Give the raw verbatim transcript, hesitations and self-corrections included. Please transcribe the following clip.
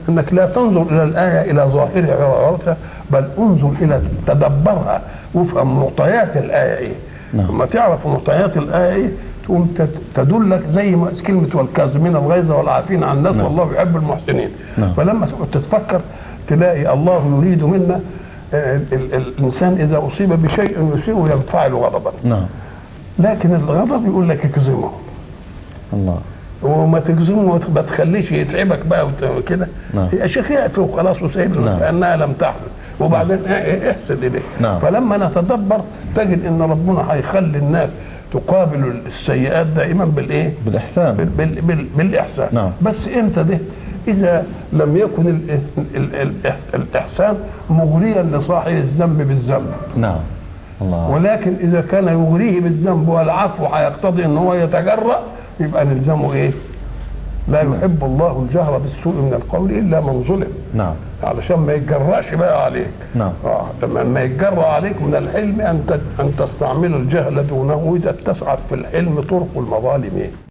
انك لا تنظر الى الايه الى ظاهرها وعورتها، بل انظر الى تدبرها وافهم معطيات الايه ايه. نعم. لما تعرف معطيات الايه ايه تقوم تدلك زي ما كلمه والكاظمين الغيظ والعافين عن الناس. نعم. والله يحب المحسنين. نعم. فلما تتفكر تلاقي الله يريد منا الانسان اذا اصيب بشيء يسيء ينفعل غضبا. نعم. لكن الغضب يقول لك اكظمه. الله. وما تجزمه ما تخليش يتعبك بقى وكده. نعم. يا شيخ يعفي وخلاص وسيب. نعم. لانها لم تحدث وبعدين احسن اليه. نعم. فلما نتدبر تجد ان ربنا هيخلي الناس تقابل السيئات دائما بالايه؟ بالاحسان. بال بال بال بالاحسان. نعم. بس امتى ده؟ اذا لم يكن ال ال ال الاحسان مغريا لصاحب الذنب بالذنب. نعم. الله. ولكن اذا كان يغريه بالذنب والعفو هيقتضي ان هو يتجرأ يبقى نلزمه ايه؟ لا يحب الله الجهر بالسوء من القول الا من ظلم. نعم. علشان ما يتجرأش بقى عليك. نعم. اه لما ما يتجرأ عليك من الحلم ان ان تستعمل الجهل دونه اذا اتسعت في الحلم طرق المظالم.